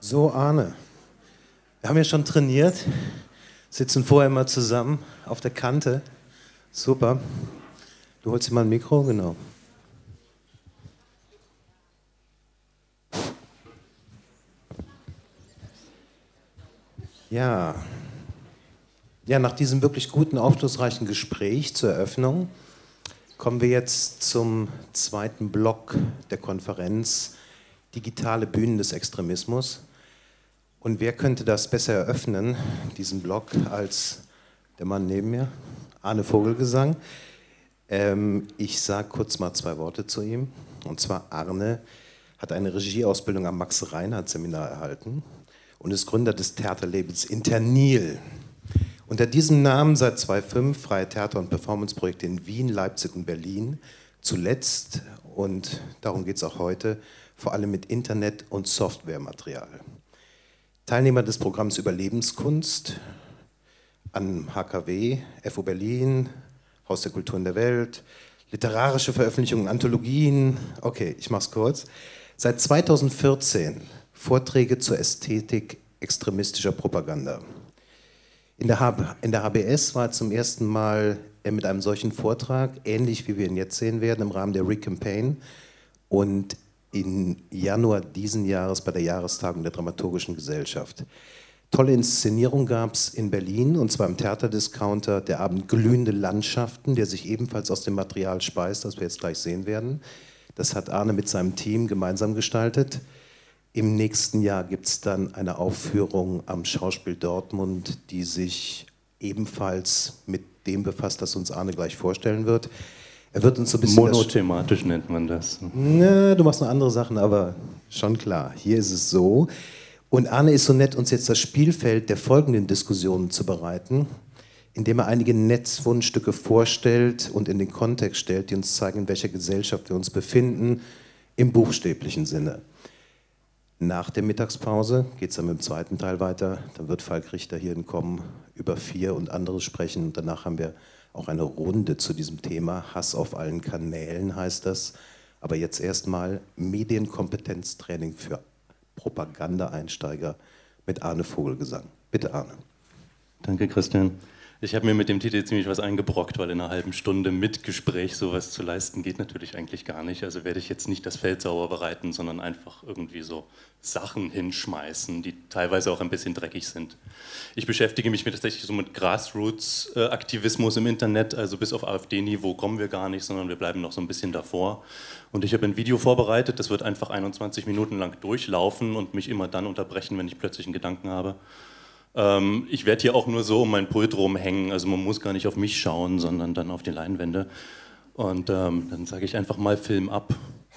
So, Arne, wir haben ja schon trainiert, sitzen vorher mal zusammen auf der Kante. Super. Du holst dir mal ein Mikro, genau. Ja, nach diesem wirklich guten, aufschlussreichen Gespräch zur Eröffnung kommen wir jetzt zum zweiten Block der Konferenz Digitale Bühnen des Extremismus. Und wer könnte das besser eröffnen, diesen Block, als der Mann neben mir, Arne Vogelgesang. Ich sage kurz mal 2 Worte zu ihm. Und zwar Arne hat eine Regieausbildung am Max-Reinhardt-Seminar erhalten und ist Gründer des Theaterlabels Internil. Unter diesem Namen seit 2005 freie Theater- und Performanceprojekte in Wien, Leipzig und Berlin. Zuletzt, und darum geht es auch heute, vor allem mit Internet- und Softwarematerial. Teilnehmer des Programms Überlebenskunst an HKW, FU Berlin, Haus der Kulturen der Welt, literarische Veröffentlichungen, Anthologien. Okay, ich mach's kurz. Seit 2014 Vorträge zur Ästhetik extremistischer Propaganda. In der HBS war zum ersten Mal mit einem solchen Vortrag, ähnlich wie wir ihn jetzt sehen werden, im Rahmen der Recampaign und im Januar diesen Jahres bei der Jahrestagung der Dramaturgischen Gesellschaft. Tolle Inszenierung gab es in Berlin, und zwar im Theaterdiscounter, der Abend Glühende Landschaften, der sich ebenfalls aus dem Material speist, das wir jetzt gleich sehen werden. Das hat Arne mit seinem Team gemeinsam gestaltet. Im nächsten Jahr gibt es dann eine Aufführung am Schauspiel Dortmund, die sich ebenfalls mit dem befasst, das uns Arne gleich vorstellen wird. Er wird uns so ein bisschen monothematisch nennt man das. Na, du machst noch andere Sachen, aber schon klar. Hier ist es so. Und Arne ist so nett, uns jetzt das Spielfeld der folgenden Diskussionen zu bereiten, indem er einige Netzfundstücke vorstellt und in den Kontext stellt, die uns zeigen, in welcher Gesellschaft wir uns befinden, im buchstäblichen Sinne. Nach der Mittagspause geht es dann mit dem zweiten Teil weiter. Dann wird Falk Richter hierhin kommen, über 4 und anderes sprechen. Und danach haben wir auch eine Runde zu diesem Thema. Hass auf allen Kanälen heißt das. Aber jetzt erstmal Medienkompetenztraining für Propaganda-Einsteiger mit Arne Vogelgesang. Bitte, Arne. Danke, Christian. Ich habe mir mit dem Titel ziemlich was eingebrockt, weil in einer halben Stunde mit Gespräch sowas zu leisten geht natürlich eigentlich gar nicht. Also werde ich jetzt nicht das Feld sauber bereiten, sondern einfach irgendwie so Sachen hinschmeißen, die teilweise auch ein bisschen dreckig sind. Ich beschäftige mich tatsächlich so mit Grassroots-Aktivismus im Internet, also bis auf AfD-Niveau kommen wir gar nicht, sondern wir bleiben noch so ein bisschen davor. Und ich habe ein Video vorbereitet, das wird einfach 21 Minuten lang durchlaufen und mich immer dann unterbrechen, wenn ich plötzlich einen Gedanken habe. Ich werde hier auch nur so um mein Pult rumhängen, also man muss gar nicht auf mich schauen, sondern dann auf die Leinwände. Und dann sage ich einfach mal Film ab.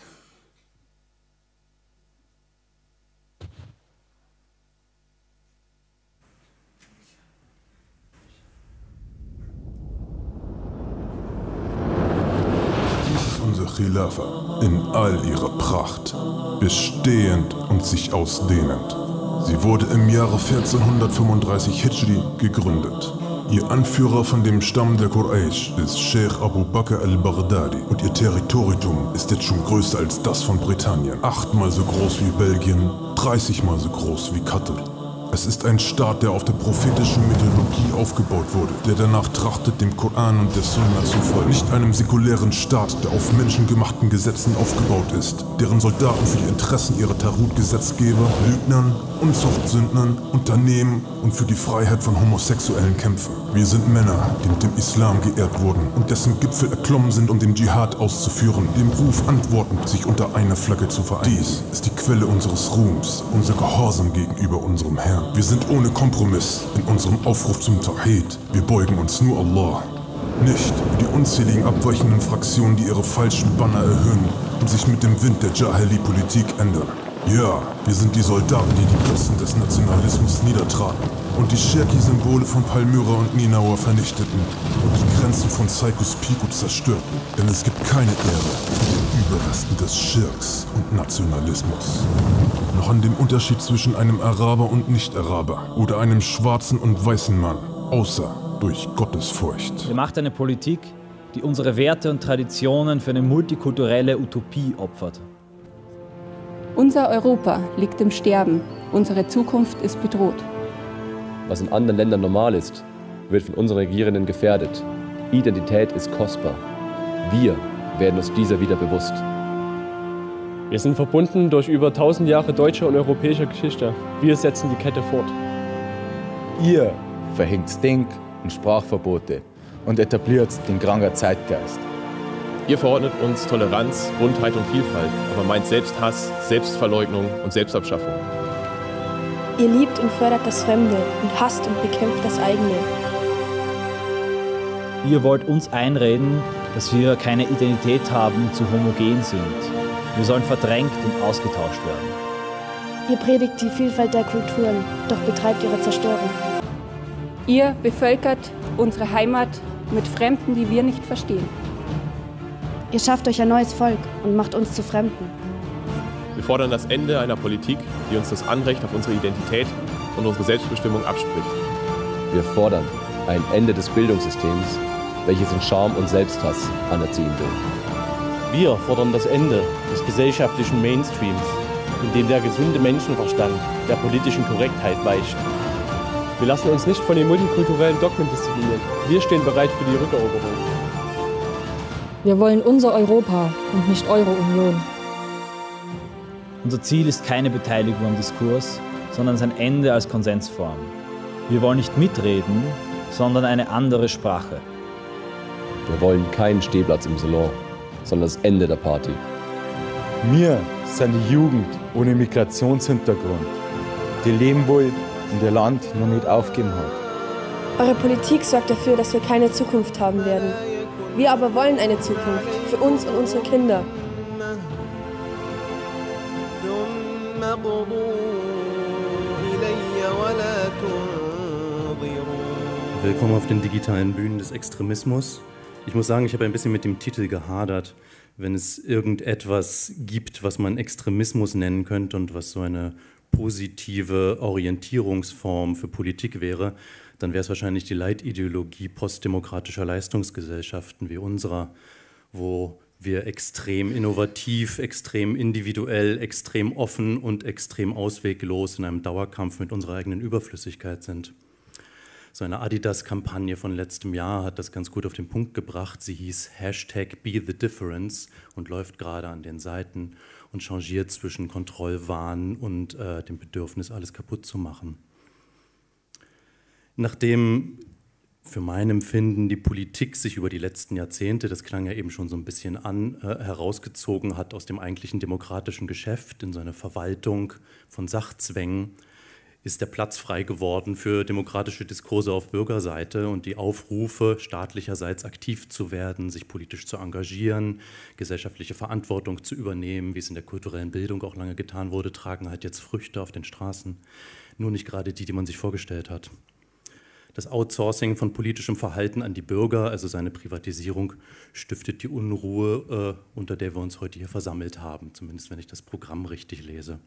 Dies ist unsere Khilafa in all ihrer Pracht, bestehend und sich ausdehnend. Sie wurde im Jahre 1435 Hijri gegründet. Ihr Anführer von dem Stamm der Quraysh ist Sheikh Abu Bakr al-Baghdadi und ihr Territorium ist jetzt schon größer als das von Britannien. 8-mal so groß wie Belgien, 30-mal so groß wie Katar. Es ist ein Staat, der auf der prophetischen Mythologie aufgebaut wurde, der danach trachtet, dem Koran und der Sunna zu folgen. Nicht einem säkulären Staat, der auf menschengemachten Gesetzen aufgebaut ist, deren Soldaten für die Interessen ihrer Tarut-Gesetzgeber, Lügnern, Unzuchtsündnern, Unternehmen und für die Freiheit von Homosexuellen kämpfen. Wir sind Männer, die mit dem Islam geehrt wurden und dessen Gipfel erklommen sind, um den Dschihad auszuführen, dem Ruf antwortend, sich unter einer Flagge zu vereinen. Dies ist die Quelle unseres Ruhms, unser Gehorsam gegenüber unserem Herrn. Wir sind ohne Kompromiss in unserem Aufruf zum Tawhid. Wir beugen uns nur Allah. Nicht wie die unzähligen abweichenden Fraktionen, die ihre falschen Banner erhöhen und sich mit dem Wind der Jahili-Politik ändern. Ja, wir sind die Soldaten, die die Götzen des Nationalismus niedertraten und die Cherki-Symbole von Palmyra und Ninauer vernichteten und die Grenzen von Saikus Piku zerstörten. Denn es gibt keine Ehre für den Überresten des Schirks und Nationalismus. Noch an dem Unterschied zwischen einem Araber und Nicht-Araber oder einem schwarzen und weißen Mann, außer durch Gottesfurcht. Er macht eine Politik, die unsere Werte und Traditionen für eine multikulturelle Utopie opfert. Unser Europa liegt im Sterben. Unsere Zukunft ist bedroht. Was in anderen Ländern normal ist, wird von unseren Regierenden gefährdet. Identität ist kostbar. Wir werden uns dieser wieder bewusst. Wir sind verbunden durch über 1000 Jahre deutscher und europäischer Geschichte. Wir setzen die Kette fort. Ihr verhängt Denk- und Sprachverbote und etabliert den Granger Zeitgeist. Ihr verordnet uns Toleranz, Buntheit und Vielfalt, aber meint Selbsthass, Selbstverleugnung und Selbstabschaffung. Ihr liebt und fördert das Fremde und hasst und bekämpft das eigene. Ihr wollt uns einreden, dass wir keine Identität haben und zu homogen sind. Wir sollen verdrängt und ausgetauscht werden. Ihr predigt die Vielfalt der Kulturen, doch betreibt ihre Zerstörung. Ihr bevölkert unsere Heimat mit Fremden, die wir nicht verstehen. Ihr schafft euch ein neues Volk und macht uns zu Fremden. Wir fordern das Ende einer Politik, die uns das Anrecht auf unsere Identität und unsere Selbstbestimmung abspricht. Wir fordern ein Ende des Bildungssystems, welches in Scham und Selbsthass anerziehen will. Wir fordern das Ende des gesellschaftlichen Mainstreams, in dem der gesunde Menschenverstand der politischen Korrektheit weicht. Wir lassen uns nicht von den multikulturellen Dogmen disziplinieren. Wir stehen bereit für die Rückeroberung. Wir wollen unser Europa und nicht eure Union. Unser Ziel ist keine Beteiligung am Diskurs, sondern sein Ende als Konsensform. Wir wollen nicht mitreden, sondern eine andere Sprache. Wir wollen keinen Stehplatz im Salon, sondern das Ende der Party. Wir sind die Jugend ohne Migrationshintergrund, die leben will und ihr Land noch nicht aufgeben hat. Eure Politik sorgt dafür, dass wir keine Zukunft haben werden. Wir aber wollen eine Zukunft für uns und unsere Kinder. Willkommen auf den digitalen Bühnen des Extremismus. Ich muss sagen, ich habe ein bisschen mit dem Titel gehadert. Wenn es irgendetwas gibt, was man Extremismus nennen könnte und was so eine positive Orientierungsform für Politik wäre, dann wäre es wahrscheinlich die Leitideologie postdemokratischer Leistungsgesellschaften wie unserer, wo wir extrem innovativ, extrem individuell, extrem offen und extrem ausweglos in einem Dauerkampf mit unserer eigenen Überflüssigkeit sind. So eine Adidas-Kampagne von letztem Jahr hat das ganz gut auf den Punkt gebracht. Sie hieß #BeTheDifference und läuft gerade an den Seiten und changiert zwischen Kontrollwahn und dem Bedürfnis, alles kaputt zu machen. Nachdem für mein Empfinden die Politik sich über die letzten Jahrzehnte, das klang ja eben schon so ein bisschen an, herausgezogen hat aus dem eigentlichen demokratischen Geschäft in so eine Verwaltung von Sachzwängen, ist der Platz frei geworden für demokratische Diskurse auf Bürgerseite und die Aufrufe, staatlicherseits aktiv zu werden, sich politisch zu engagieren, gesellschaftliche Verantwortung zu übernehmen, wie es in der kulturellen Bildung auch lange getan wurde, tragen halt jetzt Früchte auf den Straßen. Nur nicht gerade die man sich vorgestellt hat. Das Outsourcing von politischem Verhalten an die Bürger, also seine Privatisierung, stiftet die Unruhe, unter der wir uns heute hier versammelt haben, zumindest wenn ich das Programm richtig lese.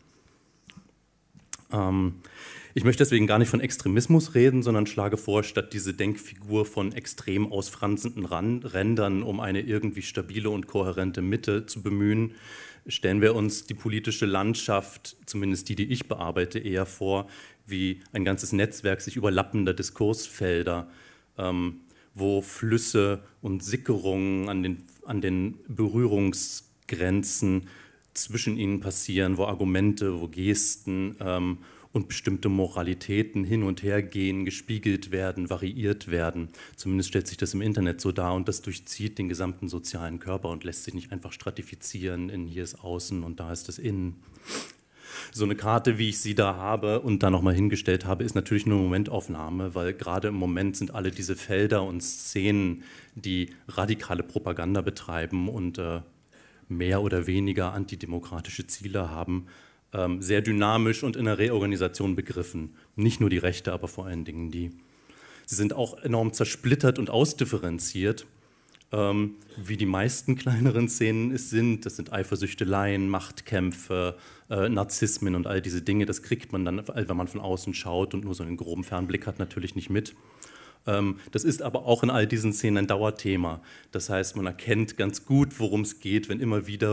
Ich möchte deswegen gar nicht von Extremismus reden, sondern schlage vor, statt diese Denkfigur von extrem ausfranzenden Rändern um eine irgendwie stabile und kohärente Mitte zu bemühen, stellen wir uns die politische Landschaft, zumindest die ich bearbeite, eher vor, wie ein ganzes Netzwerk sich überlappender Diskursfelder, wo Flüsse und Sickerungen an den Berührungsgrenzen zwischen ihnen passieren, wo Argumente, wo Gesten und bestimmte Moralitäten hin und her gehen, gespiegelt werden, variiert werden. Zumindest stellt sich das im Internet so dar und das durchzieht den gesamten sozialen Körper und lässt sich nicht einfach stratifizieren in hier ist Außen und da ist das Innen. So eine Karte, wie ich sie da habe und da nochmal hingestellt habe, ist natürlich nur eine Momentaufnahme, weil gerade im Moment sind alle diese Felder und Szenen, die radikale Propaganda betreiben und mehr oder weniger antidemokratische Ziele haben, sehr dynamisch und in der Reorganisation begriffen. Nicht nur die Rechte, aber vor allen Dingen die. Sie sind auch enorm zersplittert und ausdifferenziert, wie die meisten kleineren Szenen es sind. Das sind Eifersüchteleien, Machtkämpfe, Narzissmen und all diese Dinge. Das kriegt man dann, wenn man von außen schaut und nur so einen groben Fernblick hat, natürlich nicht mit. Das ist aber auch in all diesen Szenen ein Dauerthema. Das heißt, man erkennt ganz gut, worum es geht, wenn immer wieder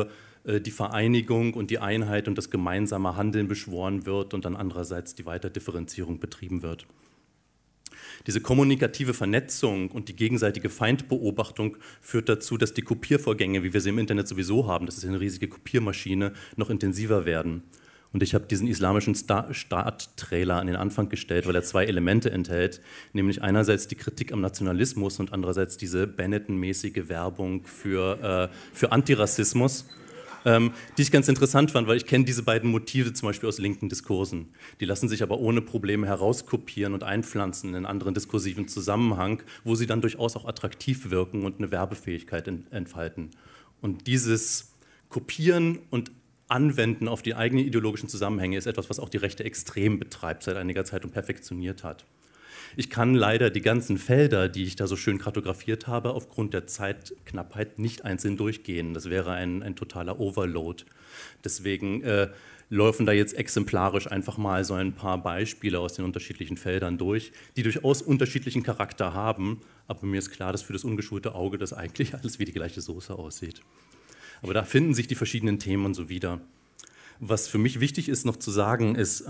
die Vereinigung und die Einheit und das gemeinsame Handeln beschworen wird und dann andererseits die Weiterdifferenzierung betrieben wird. Diese kommunikative Vernetzung und die gegenseitige Feindbeobachtung führt dazu, dass die Kopiervorgänge, wie wir sie im Internet sowieso haben, das ist eine riesige Kopiermaschine, noch intensiver werden. Und ich habe diesen islamischen Staat-Trailer an den Anfang gestellt, weil er zwei Elemente enthält, nämlich einerseits die Kritik am Nationalismus und andererseits diese Benetton-mäßige Werbung für Antirassismus, die ich ganz interessant fand, weil ich kenne diese beiden Motive zum Beispiel aus linken Diskursen. Die lassen sich aber ohne Probleme herauskopieren und einpflanzen in einen anderen diskursiven Zusammenhang, wo sie dann durchaus auch attraktiv wirken und eine Werbefähigkeit entfalten. Und dieses Kopieren und Anwenden auf die eigenen ideologischen Zusammenhänge ist etwas, was auch die Rechte extrem betreibt seit einiger Zeit und perfektioniert hat. Ich kann leider die ganzen Felder, die ich da so schön kartografiert habe, aufgrund der Zeitknappheit nicht einzeln durchgehen. Das wäre ein totaler Overload. Deswegen laufen da jetzt exemplarisch einfach mal so ein paar Beispiele aus den unterschiedlichen Feldern durch, die durchaus unterschiedlichen Charakter haben. Aber mir ist klar, dass für das ungeschulte Auge das eigentlich alles wie die gleiche Soße aussieht. Aber da finden sich die verschiedenen Themen und so wieder. Was für mich wichtig ist noch zu sagen, ist,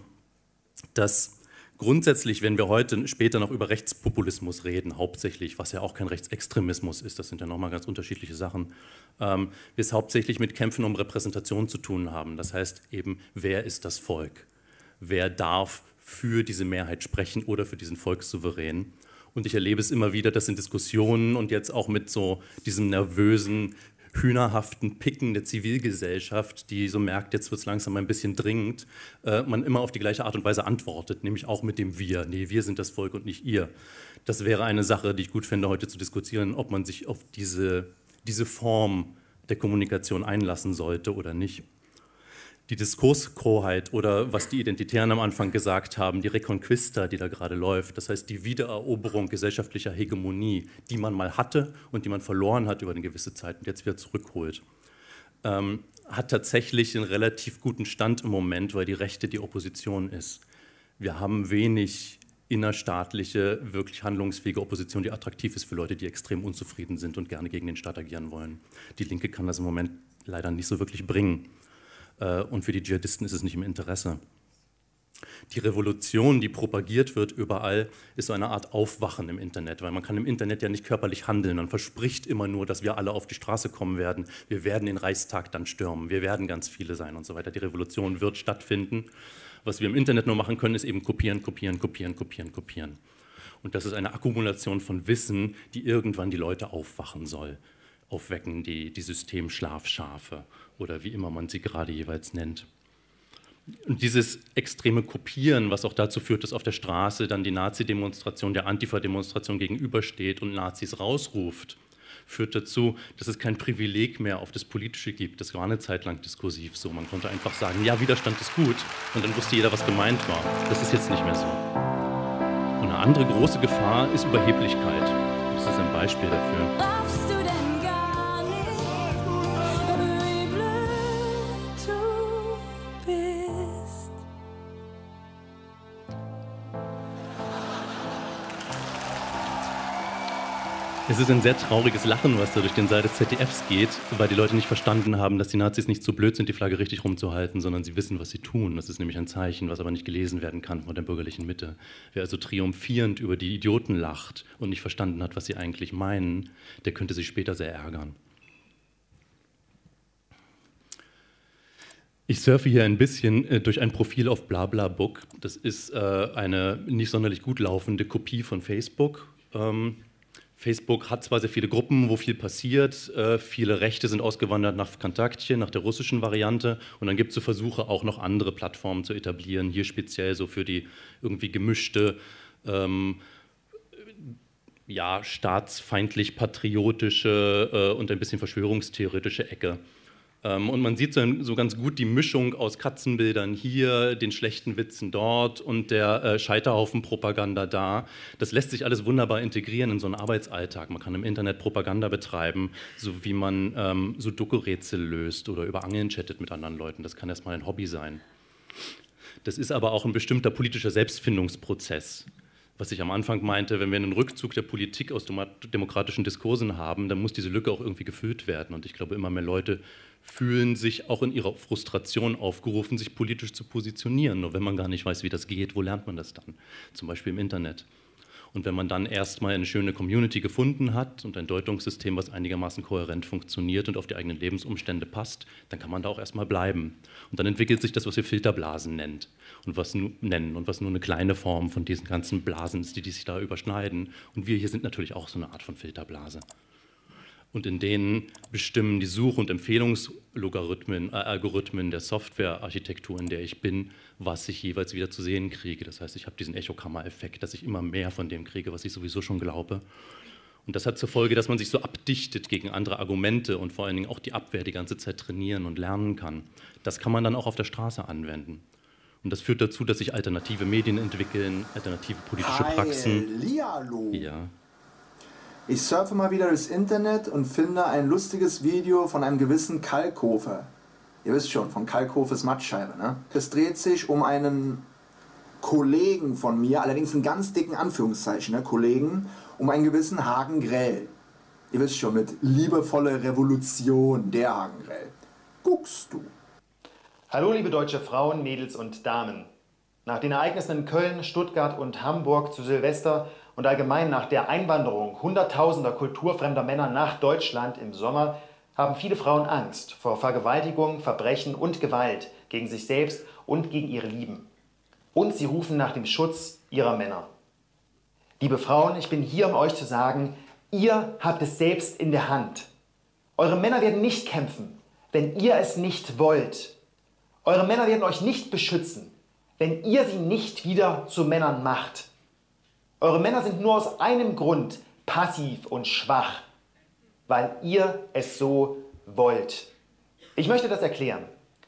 dass grundsätzlich, wenn wir heute später noch über Rechtspopulismus reden, hauptsächlich, was ja auch kein Rechtsextremismus ist, das sind ja nochmal ganz unterschiedliche Sachen, wir es hauptsächlich mit Kämpfen um Repräsentation zu tun haben. Das heißt eben, wer ist das Volk? Wer darf für diese Mehrheit sprechen oder für diesen Volkssouverän? Und ich erlebe es immer wieder, dass in Diskussionen und jetzt auch mit so diesem nervösen, hühnerhaften Picken der Zivilgesellschaft, die so merkt, jetzt wird es langsam ein bisschen dringend, man immer auf die gleiche Art und Weise antwortet, nämlich auch mit dem Wir. Nee, wir sind das Volk und nicht ihr. Das wäre eine Sache, die ich gut fände, heute zu diskutieren, ob man sich auf diese Form der Kommunikation einlassen sollte oder nicht. Die Diskurshoheit oder was die Identitären am Anfang gesagt haben, die Reconquista, die da gerade läuft, das heißt die Wiedereroberung gesellschaftlicher Hegemonie, die man mal hatte und die man verloren hat über eine gewisse Zeit und jetzt wieder zurückholt, hat tatsächlich einen relativ guten Stand im Moment, weil die Rechte die Opposition ist. Wir haben wenig innerstaatliche, wirklich handlungsfähige Opposition, die attraktiv ist für Leute, die extrem unzufrieden sind und gerne gegen den Staat agieren wollen. Die Linke kann das im Moment leider nicht so wirklich bringen. Und für die Dschihadisten ist es nicht im Interesse. Die Revolution, die propagiert wird überall, ist so eine Art Aufwachen im Internet, weil man kann im Internet ja nicht körperlich handeln. Man verspricht immer nur, dass wir alle auf die Straße kommen werden. Wir werden den Reichstag dann stürmen. Wir werden ganz viele sein und so weiter. Die Revolution wird stattfinden. Was wir im Internet nur machen können, ist eben kopieren, kopieren, kopieren, kopieren, kopieren. Und das ist eine Akkumulation von Wissen, die irgendwann die Leute aufwachen soll. Aufwecken die Systemschlafschafe oder wie immer man sie gerade jeweils nennt. Und dieses extreme Kopieren, was auch dazu führt, dass auf der Straße dann die Nazi-Demonstration der Antifa-Demonstration gegenübersteht und Nazis rausruft, führt dazu, dass es kein Privileg mehr auf das Politische gibt. Das war eine Zeit lang diskursiv so. Man konnte einfach sagen, ja, Widerstand ist gut und dann wusste jeder, was gemeint war. Das ist jetzt nicht mehr so. Und eine andere große Gefahr ist Überheblichkeit. Das ist ein Beispiel dafür. Es ist ein sehr trauriges Lachen, was da durch den Saal des ZDFs geht, weil die Leute nicht verstanden haben, dass die Nazis nicht so blöd sind, die Flagge richtig rumzuhalten, sondern sie wissen, was sie tun. Das ist nämlich ein Zeichen, was aber nicht gelesen werden kann von der bürgerlichen Mitte. Wer also triumphierend über die Idioten lacht und nicht verstanden hat, was sie eigentlich meinen, der könnte sich später sehr ärgern. Ich surfe hier ein bisschen durch ein Profil auf BlaBlaBook. Das ist eine nicht sonderlich gut laufende Kopie von Facebook. Facebook hat zwar sehr viele Gruppen, wo viel passiert, viele Rechte sind ausgewandert nach Kontaktchen, nach der russischen Variante und dann gibt es so Versuche, auch noch andere Plattformen zu etablieren, hier speziell so für die irgendwie gemischte, ja, staatsfeindlich-patriotische und ein bisschen verschwörungstheoretische Ecke. Und man sieht so ganz gut die Mischung aus Katzenbildern hier, den schlechten Witzen dort und der Scheiterhaufen-Propaganda da. Das lässt sich alles wunderbar integrieren in so einen Arbeitsalltag. Man kann im Internet Propaganda betreiben, so wie man Sudoku-Rätsel löst oder über Angeln chattet mit anderen Leuten. Das kann erstmal ein Hobby sein. Das ist aber auch ein bestimmter politischer Selbstfindungsprozess. Was ich am Anfang meinte, wenn wir einen Rückzug der Politik aus demokratischen Diskursen haben, dann muss diese Lücke auch irgendwie gefüllt werden. Und ich glaube, immer mehr Leute fühlen sich auch in ihrer Frustration aufgerufen, sich politisch zu positionieren. Nur wenn man gar nicht weiß, wie das geht, wo lernt man das dann? Zum Beispiel im Internet. Und wenn man dann erstmal eine schöne Community gefunden hat und ein Deutungssystem, was einigermaßen kohärent funktioniert und auf die eigenen Lebensumstände passt, dann kann man da auch erstmal bleiben. Und dann entwickelt sich das, was wir Filterblasen nennen und was nur eine kleine Form von diesen ganzen Blasen ist, die sich da überschneiden. Und wir hier sind natürlich auch so eine Art von Filterblase. Und in denen bestimmen die Such- und Algorithmen der Softwarearchitektur, in der ich bin, was ich jeweils wieder zu sehen kriege. Das heißt, ich habe diesen Echokammer-Effekt, dass ich immer mehr von dem kriege, was ich sowieso schon glaube. Und das hat zur Folge, dass man sich so abdichtet gegen andere Argumente und vor allen Dingen auch die Abwehr die ganze Zeit trainieren und lernen kann. Das kann man dann auch auf der Straße anwenden. Und das führt dazu, dass sich alternative Medien entwickeln, alternative politische Praxen. Hallihallo. Ja. Ich surfe mal wieder durchs Internet und finde ein lustiges Video von einem gewissen Kalkofe. Ihr wisst schon, von Kalkofes Mattscheibe, ne? Es dreht sich um einen Kollegen von mir, allerdings in ganz dicken Anführungszeichen, ne? Kollegen, um einen gewissen Hagen Grell. Ihr wisst schon, mit liebevolle Revolution, der Hagen Grell. Guckst du. Hallo liebe deutsche Frauen, Mädels und Damen. Nach den Ereignissen in Köln, Stuttgart und Hamburg zu Silvester und allgemein nach der Einwanderung hunderttausender kulturfremder Männer nach Deutschland im Sommer haben viele Frauen Angst vor Vergewaltigung, Verbrechen und Gewalt gegen sich selbst und gegen ihre Lieben. Und sie rufen nach dem Schutz ihrer Männer. Liebe Frauen, ich bin hier, um euch zu sagen, ihr habt es selbst in der Hand. Eure Männer werden nicht kämpfen, wenn ihr es nicht wollt. Eure Männer werden euch nicht beschützen, wenn ihr sie nicht wieder zu Männern macht. Eure Männer sind nur aus einem Grund passiv und schwach, weil ihr es so wollt. Ich möchte das erklären.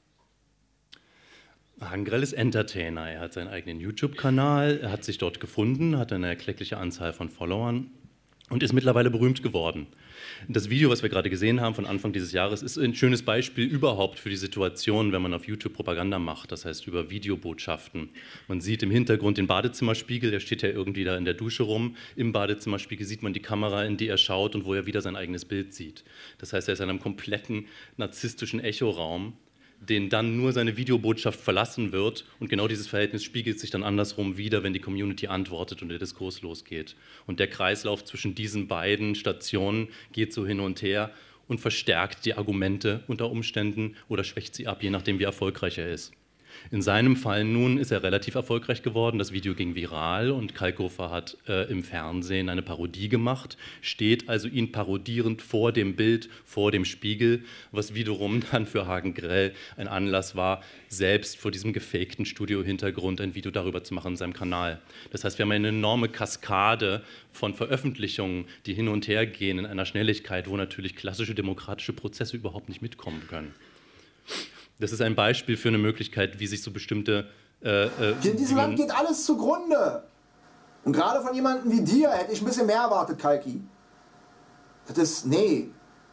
Hagen Grell ist Entertainer. Er hat seinen eigenen YouTube-Kanal, er hat sich dort gefunden, hat eine erkleckliche Anzahl von Followern und ist mittlerweile berühmt geworden. Das Video, was wir gerade gesehen haben von Anfang dieses Jahres, ist ein schönes Beispiel überhaupt für die Situation, wenn man auf YouTube Propaganda macht, das heißt über Videobotschaften. Man sieht im Hintergrund den Badezimmerspiegel, der steht ja irgendwie da in der Dusche rum. Im Badezimmerspiegel sieht man die Kamera, in die er schaut und wo er wieder sein eigenes Bild sieht. Das heißt, er ist in einem kompletten narzisstischen Echoraum, den dann nur seine Videobotschaft verlassen wird, und genau dieses Verhältnis spiegelt sich dann andersrum wieder, wenn die Community antwortet und der Diskurs losgeht. Und der Kreislauf zwischen diesen beiden Stationen geht so hin und her und verstärkt die Argumente unter Umständen oder schwächt sie ab, je nachdem wie erfolgreich er ist. In seinem Fall nun ist er relativ erfolgreich geworden, das Video ging viral und Kalkofe hat im Fernsehen eine Parodie gemacht, steht also ihn parodierend vor dem Bild, vor dem Spiegel, was wiederum dann für Hagen Grell ein Anlass war, selbst vor diesem gefakten Studio-Hintergrund ein Video darüber zu machen in seinem Kanal. Das heißt, wir haben eine enorme Kaskade von Veröffentlichungen, die hin und her gehen in einer Schnelligkeit, wo natürlich klassische demokratische Prozesse überhaupt nicht mitkommen können. Das ist ein Beispiel für eine Möglichkeit, wie sich so bestimmte... Hier in diesem Land geht alles zugrunde. Und gerade von jemandem wie dir hätte ich ein bisschen mehr erwartet, Kalki. Das ist... nee.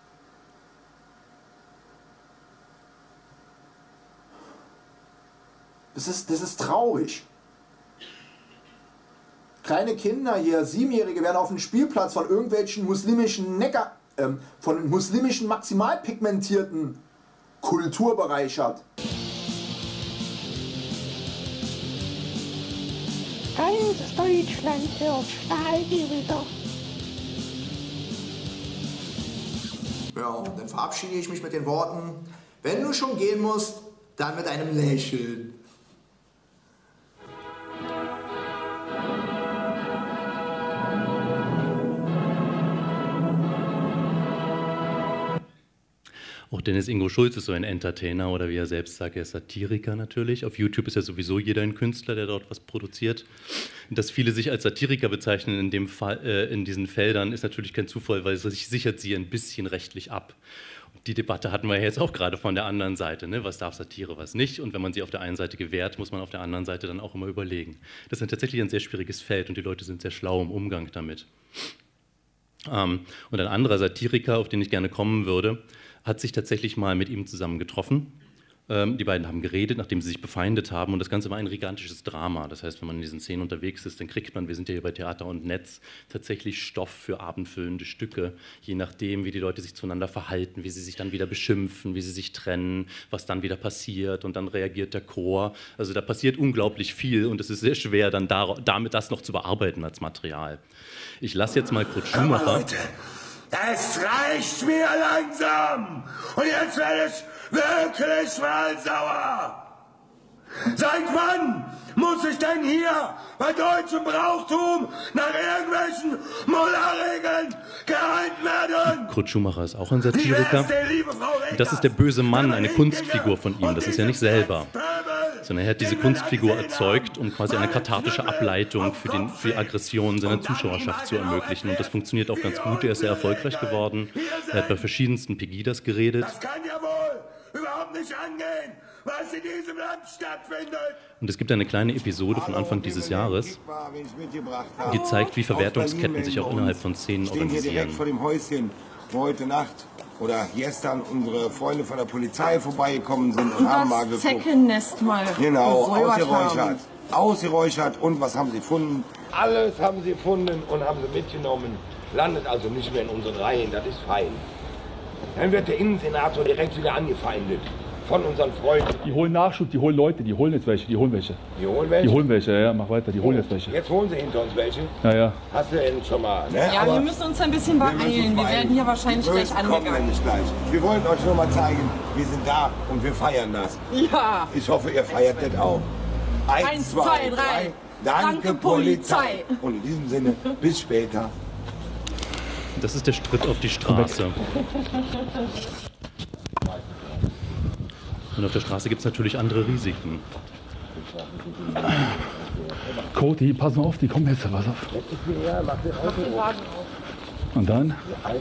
Das ist traurig. Kleine Kinder hier, 7-Jährige, werden auf dem Spielplatz von irgendwelchen muslimischen von muslimischen maximalpigmentierten Kultur bereichert. Ganz Deutschland hört Stahlgewitter. Ja, und dann verabschiede ich mich mit den Worten: Wenn du schon gehen musst, dann mit einem Lächeln. Auch Dennis Ingo Schulz ist so ein Entertainer oder wie er selbst sagt, er ist Satiriker natürlich. Auf YouTube ist ja sowieso jeder ein Künstler, der dort was produziert. Dass viele sich als Satiriker bezeichnen in dem Fall, in diesen Feldern, ist natürlich kein Zufall, weil es sichert sie ein bisschen rechtlich ab. Und die Debatte hatten wir jetzt auch gerade von der anderen Seite, ne? Was darf Satire, was nicht? Und wenn man sie auf der einen Seite gewährt, muss man auf der anderen Seite dann auch immer überlegen. Das ist tatsächlich ein sehr schwieriges Feld und die Leute sind sehr schlau im Umgang damit. Und ein anderer Satiriker, auf den ich gerne kommen würde, hat sich tatsächlich mal mit ihm zusammen getroffen Die beiden haben geredet, nachdem sie sich befeindet haben, und das Ganze war ein gigantisches Drama. Das heißt, wenn man in diesen Szenen unterwegs ist, dann kriegt man, wir sind ja hier bei Theater und Netz, tatsächlich Stoff für abendfüllende Stücke, je nachdem, wie die Leute sich zueinander verhalten, wie sie sich dann wieder beschimpfen, wie sie sich trennen, was dann wieder passiert, und dann reagiert der Chor. Also da passiert unglaublich viel, und es ist sehr schwer, dann damit das noch zu bearbeiten als Material. Ich lasse jetzt mal Kurt Schumacher... Leute, es reicht mir langsam, und jetzt werde ich wirklich mal sauer. Seit wann muss ich denn hier bei deutschem Brauchtum nach irgendwelchen Mullerregeln gehalten werden? Kurt Schumacher ist auch ein Satiriker. Das ist der böse Mann, eine Kunstfigur von ihm. Das ist er nicht selber. Sondern er hat diese Kunstfigur erzeugt, um quasi eine kathartische Ableitung für die Aggression seiner Zuschauerschaft zu ermöglichen. Und das funktioniert auch ganz gut. Er ist sehr erfolgreich geworden. Er hat bei verschiedensten Pegidas geredet. Das kann ja wohl überhaupt nicht angehen, was in diesem Land stattfindet. Und es gibt eine kleine Episode von Anfang dieses Jahres, die zeigt, wie Verwertungsketten sich auch innerhalb von Szenen organisieren. Hier direkt vor dem Häuschen, wo heute Nacht oder gestern unsere Freunde von der Polizei vorbeigekommen sind und haben mal geguckt. Zeckennest mal Genau, ausgeräuchert. Und was haben sie gefunden? Alles haben sie gefunden und haben sie mitgenommen. Landet also nicht mehr in unseren Reihen, das ist fein. Dann wird der Innensenator direkt wieder angefeindet. Von unseren Freunden. Die holen Nachschub, die holen Leute, die holen jetzt welche, die holen welche. Die holen welche? Die holen welche, ja, mach weiter, die holen jetzt welche. Jetzt holen sie hinter uns welche? Ja, ja. Hast du denn schon mal, ne? Ja, wir müssen uns ein bisschen beeilen. Wir werden hier wahrscheinlich gleich angegangen. Wir wollten euch nur mal zeigen, wir sind da und wir feiern das. Ja. Ich hoffe, ihr feiert das auch. 1, 2, 3. Danke, Polizei. Und in diesem Sinne, bis später. Das ist der Stritt auf die Straße. Und auf der Straße gibt es natürlich andere Risiken. Cody, pass mal auf, die kommen jetzt, pass auf. Und dann?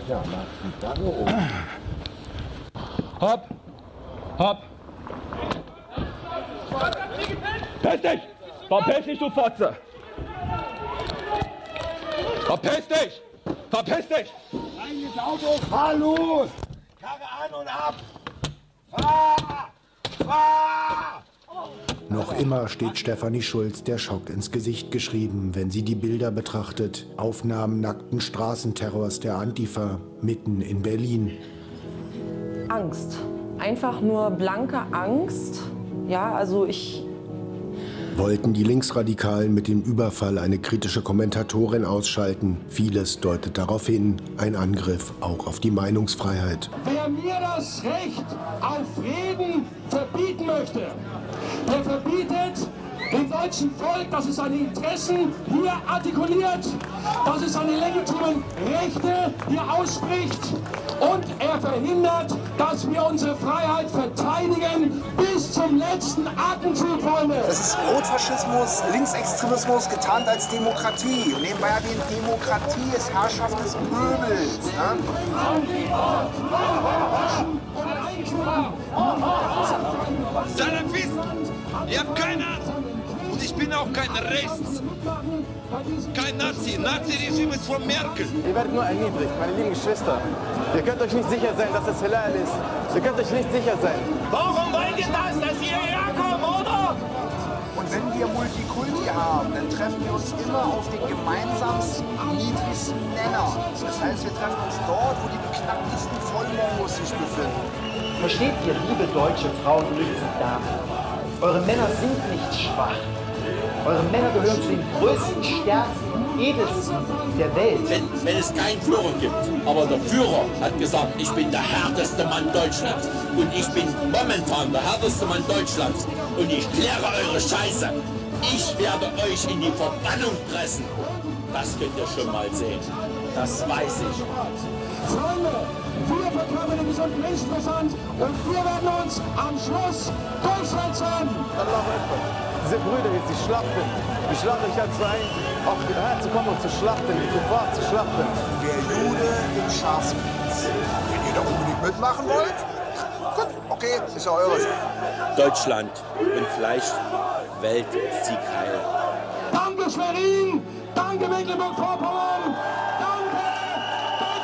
Hopp! Hopp! Verpiss dich! Verpiss dich, du Fotze! Verpiss dich! Verpiss dich! Rein ins Auto, fahr los! Karre an und ab! Fahr! Fahr! Noch immer steht Stefanie Schulz der Schock ins Gesicht geschrieben, wenn sie die Bilder betrachtet. Aufnahmen nackten Straßenterrors der Antifa mitten in Berlin. Angst. Einfach nur blanke Angst. Ja, also Wollten die Linksradikalen mit dem Überfall eine kritische Kommentatorin ausschalten? Vieles deutet darauf hin, ein Angriff auch auf die Meinungsfreiheit. Wer mir das Recht auf Reden verbieten möchte, der verbietet dem deutschen Volk, dass es seine Interessen hier artikuliert, dass es seine legitimen Rechte hier ausspricht, und er verhindert, dass wir unsere Freiheit verteidigen bis zum letzten Atemzug, Freunde. Das ist Rotfaschismus, Linksextremismus getarnt als Demokratie. Und nebenbei erwähnt, Demokratie ist Herrschaft des Pöbels. Ne? Salafisten! Ihr habt keine Ahnung! Und ich bin auch kein Rechts! Kein Nazi! Nazi-Regime ist von Merkel! Ihr werdet nur erniedrigt, meine lieben Geschwister. Ihr könnt euch nicht sicher sein, dass es Hilal ist. Ihr könnt euch nicht sicher sein. Warum wollt ihr das, dass ihr herkommt, oder? Und wenn wir Multikulti haben, dann treffen wir uns immer auf den gemeinsamsten, niedrigsten Nenner. Das heißt, wir treffen uns dort, wo die beknacktesten Vollmongos sich befinden. Versteht ihr, liebe deutsche Frauen und Damen, eure Männer sind nicht schwach. Eure Männer gehören zu den größten, stärksten, edelsten der Welt. Wenn es keinen Führer gibt, aber der Führer hat gesagt, ich bin der härteste Mann Deutschlands und ich bin momentan der härteste Mann Deutschlands und ich kläre eure Scheiße. Ich werde euch in die Verbannung pressen. Das könnt ihr schon mal sehen. Das weiß ich. Freunde, wir verkörpern den gesunden Menschenverstand und wir werden uns am Schluss durchsetzen. Diese Brüder jetzt, die schlachten. Die schlachten nicht dazu ein, auch hierher zu kommen und zu schlachten, die Kuffar zu schlachten. Der Jude im Schafspilz. Wenn ihr da unbedingt mitmachen wollt, gut, okay, ist ja eures. Deutschland und vielleicht Weltsieg heil. Danke Schwerin, danke Mecklenburg-Vorpommern, danke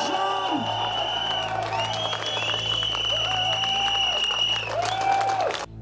Deutschland!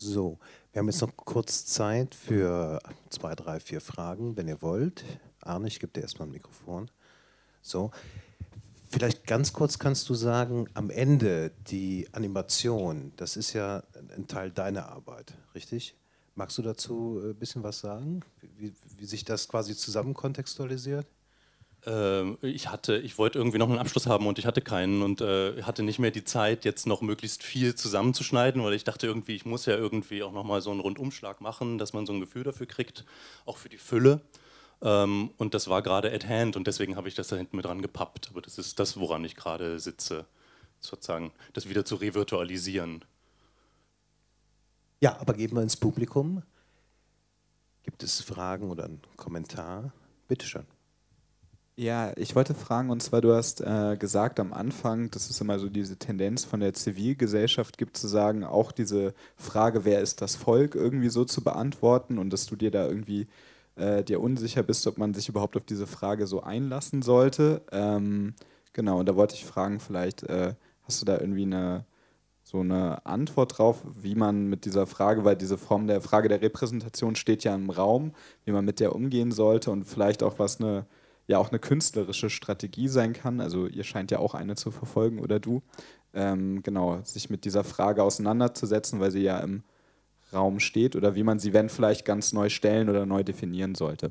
So, wir haben jetzt noch kurz Zeit für 2, 3, 4 Fragen, wenn ihr wollt. Arne, ich gebe dir erstmal ein Mikrofon. So, vielleicht ganz kurz kannst du sagen, am Ende die Animation, das ist ja ein Teil deiner Arbeit, richtig? Magst du dazu ein bisschen was sagen, wie sich das quasi zusammen kontextualisiert? Ich wollte irgendwie noch einen Abschluss haben und ich hatte keinen und hatte nicht mehr die Zeit, jetzt noch möglichst viel zusammenzuschneiden, weil ich dachte irgendwie, ich muss ja irgendwie auch nochmal so einen Rundumschlag machen, dass man so ein Gefühl dafür kriegt, auch für die Fülle. Und das war gerade at hand und deswegen habe ich das da hinten mit dran gepappt. Aber das ist das, woran ich gerade sitze, sozusagen, das wieder zu revirtualisieren. Ja, aber geben wir ins Publikum. Gibt es Fragen oder einen Kommentar? Bitte schön. Ja, ich wollte fragen, und zwar, du hast gesagt am Anfang, dass es immer so diese Tendenz von der Zivilgesellschaft gibt, zu sagen, auch diese Frage, wer ist das Volk, irgendwie so zu beantworten und dass du dir da irgendwie dir unsicher bist, ob man sich überhaupt auf diese Frage so einlassen sollte. Genau, und da wollte ich fragen, vielleicht hast du da irgendwie so eine Antwort drauf, wie man mit dieser Frage, weil diese Form der Frage der Repräsentation steht ja im Raum, wie man mit der umgehen sollte und vielleicht auch was auch eine künstlerische Strategie sein kann. Also ihr scheint ja auch eine zu verfolgen oder du. Genau, sich mit dieser Frage auseinanderzusetzen, weil sie ja im Raum steht oder wie man sie, wenn, vielleicht ganz neu stellen oder neu definieren sollte.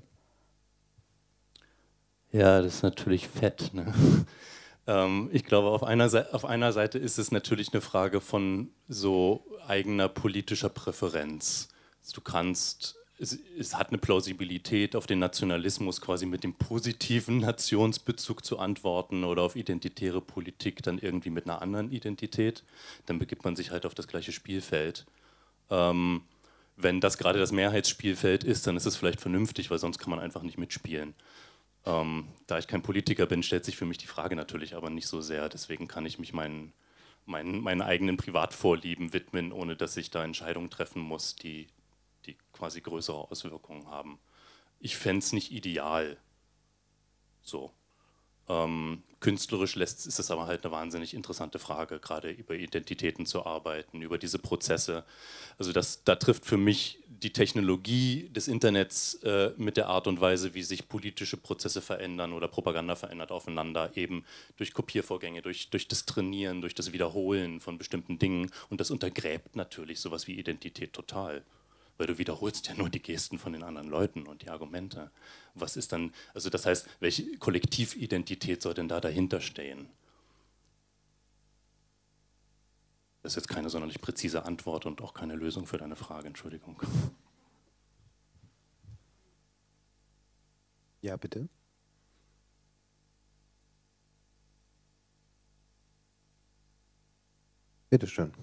Ja, das ist natürlich fett. Ne? Ich glaube, auf einer Seite ist es natürlich eine Frage von so eigener politischer Präferenz. Also du kannst, es hat eine Plausibilität, auf den Nationalismus quasi mit dem positiven Nationsbezug zu antworten oder auf identitäre Politik dann irgendwie mit einer anderen Identität. Dann begibt man sich halt auf das gleiche Spielfeld. Wenn das gerade das Mehrheitsspielfeld ist, dann ist es vielleicht vernünftig, weil sonst kann man einfach nicht mitspielen. Da ich kein Politiker bin, stellt sich für mich die Frage natürlich aber nicht so sehr. Deswegen kann ich mich meinen eigenen Privatvorlieben widmen, ohne dass ich da Entscheidungen treffen muss, die quasi größere Auswirkungen haben. Ich fände es nicht ideal. So. Künstlerisch ist es aber halt eine wahnsinnig interessante Frage, gerade über Identitäten zu arbeiten, über diese Prozesse. Also da trifft für mich die Technologie des Internets mit der Art und Weise, wie sich politische Prozesse verändern oder Propaganda verändert, aufeinander, eben durch Kopiervorgänge, durch das Trainieren, durch das Wiederholen von bestimmten Dingen. Und das untergräbt natürlich sowas wie Identität total. Weil du wiederholst ja nur die Gesten von den anderen Leuten und die Argumente. Was ist dann, also das heißt, welche Kollektividentität soll denn da dahinter stehen? Das ist jetzt keine sonderlich präzise Antwort und auch keine Lösung für deine Frage, Entschuldigung. Ja, bitte. Bitte schön.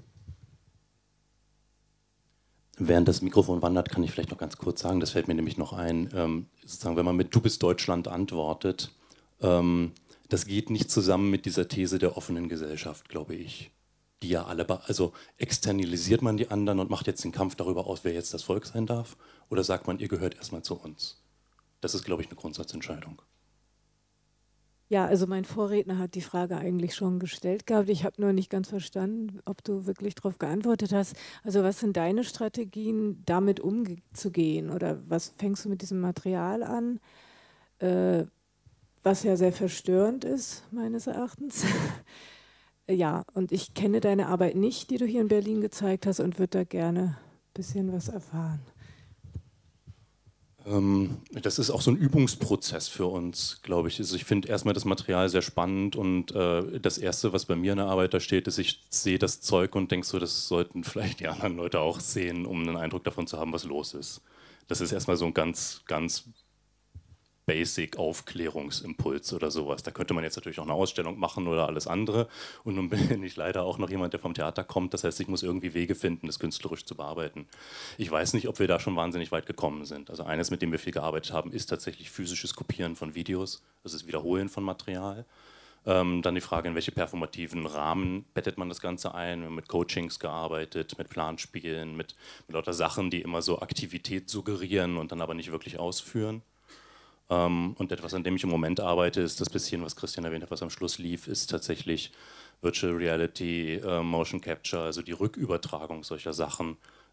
Während das Mikrofon wandert, kann ich vielleicht noch ganz kurz sagen, das fällt mir nämlich noch ein, sozusagen, wenn man mit Du bist Deutschland antwortet, das geht nicht zusammen mit dieser These der offenen Gesellschaft, glaube ich. Die ja alle, also externalisiert man die anderen und macht jetzt den Kampf darüber aus, wer jetzt das Volk sein darf? Oder sagt man, ihr gehört erstmal zu uns? Das ist, glaube ich, eine Grundsatzentscheidung. Ja, also mein Vorredner hat die Frage eigentlich schon gestellt gehabt. Ich habe nur nicht ganz verstanden, ob du wirklich darauf geantwortet hast. Also was sind deine Strategien, damit umzugehen? Oder was fängst du mit diesem Material an, was ja sehr verstörend ist, meines Erachtens? Ja, und ich kenne deine Arbeit nicht, die du hier in Berlin gezeigt hast und würde da gerne ein bisschen was erfahren. Das ist auch so ein Übungsprozess für uns, glaube ich. Also ich finde erstmal das Material sehr spannend und das Erste, was bei mir in der Arbeit da steht, ist, ich sehe das Zeug und denke so, das sollten vielleicht die anderen Leute auch sehen, um einen Eindruck davon zu haben, was los ist. Das ist erstmal so ein ganz, ganz basic Aufklärungsimpuls oder sowas. Da könnte man jetzt natürlich auch eine Ausstellung machen oder alles andere. Und nun bin ich leider auch noch jemand, der vom Theater kommt. Das heißt, ich muss irgendwie Wege finden, das künstlerisch zu bearbeiten. Ich weiß nicht, ob wir da schon wahnsinnig weit gekommen sind. Also eines, mit dem wir viel gearbeitet haben, ist tatsächlich physisches Kopieren von Videos. Das ist Wiederholen von Material. Dann die Frage, in welche performativen Rahmen bettet man das Ganze ein. Wir haben mit Coachings gearbeitet, mit Planspielen, mit lauter Sachen, die immer so Aktivität suggerieren und dann aber nicht wirklich ausführen. Und etwas, an dem ich im Moment arbeite, ist das bisschen, was Christian erwähnt hat, was am Schluss lief, ist tatsächlich Virtual Reality, Motion Capture, also die Rückübertragung solcher Sachen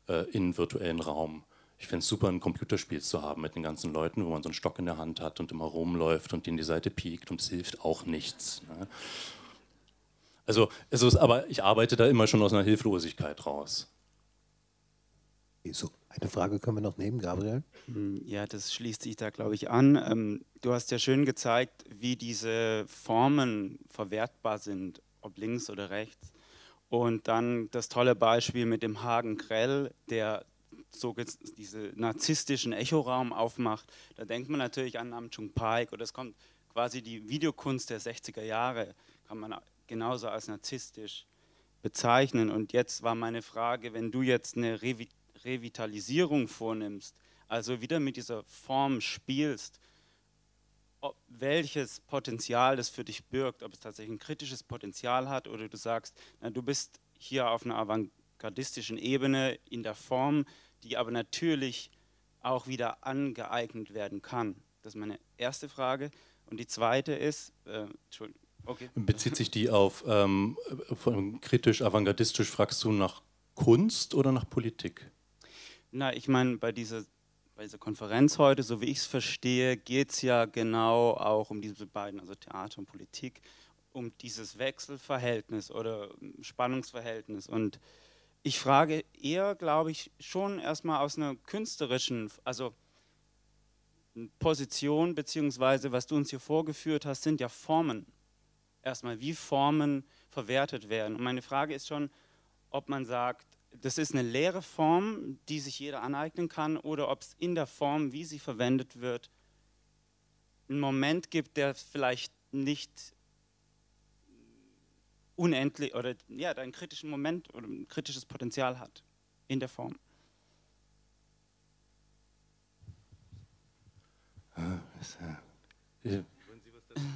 in virtuellen Raum. Ich fände es super, ein Computerspiel zu haben mit den ganzen Leuten, wo man so einen Stock in der Hand hat und immer rumläuft und in die Seite piekt und es hilft auch nichts. Ne? Also, aber ich arbeite da immer schon aus einer Hilflosigkeit raus. So, eine Frage können wir noch nehmen, Gabriel? Ja, das schließt sich da, glaube ich, an. Du hast ja schön gezeigt, wie diese Formen verwertbar sind, ob links oder rechts. Und dann das tolle Beispiel mit dem Hagen Grell, der so diese narzisstischen Echoraum aufmacht. Da denkt man natürlich an Nam June Paik, oder es kommt quasi die Videokunst der 60er Jahre, kann man genauso als narzisstisch bezeichnen. Und jetzt war meine Frage, wenn du jetzt eine Revitalisierung vornimmst, also wieder mit dieser Form spielst, welches Potenzial das für dich birgt, ob es tatsächlich ein kritisches Potenzial hat oder du sagst, na, du bist hier auf einer avantgardistischen Ebene in der Form, die aber natürlich auch wieder angeeignet werden kann. Das ist meine erste Frage. Und die zweite ist, Entschuldigung, okay. Bezieht sich die auf von kritisch, avantgardistisch, fragst du nach Kunst oder nach Politik? Na, ich meine, bei dieser Konferenz heute, so wie ich es verstehe, geht es ja genau auch um diese beiden, also Theater und Politik, um dieses Wechselverhältnis oder Spannungsverhältnis. Und ich frage eher, glaube ich, schon erstmal aus einer künstlerischen, also Position, beziehungsweise was du uns hier vorgeführt hast, sind ja Formen. Erstmal, wie Formen verwertet werden. Und meine Frage ist schon, ob man sagt, das ist eine leere Form, die sich jeder aneignen kann, oder ob es in der Form, wie sie verwendet wird, einen Moment gibt, der vielleicht nicht unendlich oder ja, einen kritischen Moment oder ein kritisches Potenzial hat in der Form. Wollen Sie was dazu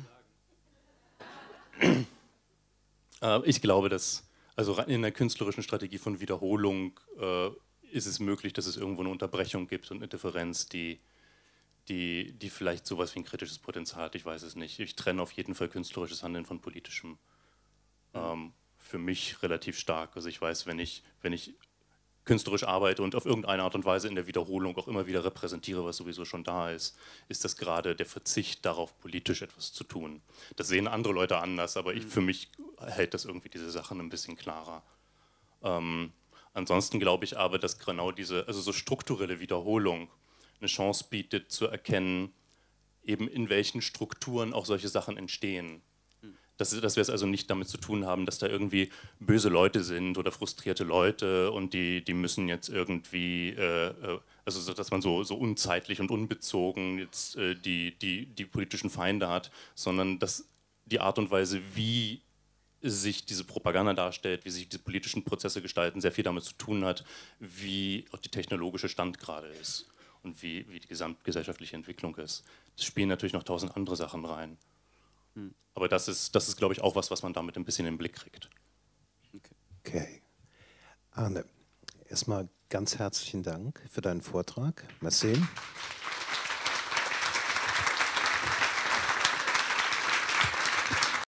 sagen? Ich glaube, dass also in der künstlerischen Strategie von Wiederholung ist es möglich, dass es irgendwo eine Unterbrechung gibt und eine Differenz, die vielleicht sowas wie ein kritisches Potenzial hat. Ich weiß es nicht. Ich trenne auf jeden Fall künstlerisches Handeln von politischem. Für mich relativ stark. Also ich weiß, wenn ich künstlerisch arbeite und auf irgendeine Art und Weise in der Wiederholung auch immer wieder repräsentiere, was sowieso schon da ist, ist das gerade der Verzicht darauf, politisch etwas zu tun. Das sehen andere Leute anders, aber für mich hält das irgendwie diese Sachen ein bisschen klarer. Ansonsten glaube ich aber, dass genau diese, also so strukturelle Wiederholung eine Chance bietet zu erkennen, eben in welchen Strukturen auch solche Sachen entstehen. Dass wir es also nicht damit zu tun haben, dass da irgendwie böse Leute sind oder frustrierte Leute und die müssen jetzt irgendwie, also dass man so unzeitlich und unbezogen jetzt die politischen Feinde hat, sondern dass die Art und Weise, wie sich diese Propaganda darstellt, wie sich diese politischen Prozesse gestalten, sehr viel damit zu tun hat, wie auch die technologische Stand gerade ist und wie die gesamtgesellschaftliche Entwicklung ist. Das spielen natürlich noch 1000 andere Sachen rein. Aber das ist, glaube ich, auch was man damit ein bisschen in den Blick kriegt. Okay. Arne, erstmal ganz herzlichen Dank für deinen Vortrag. Merci.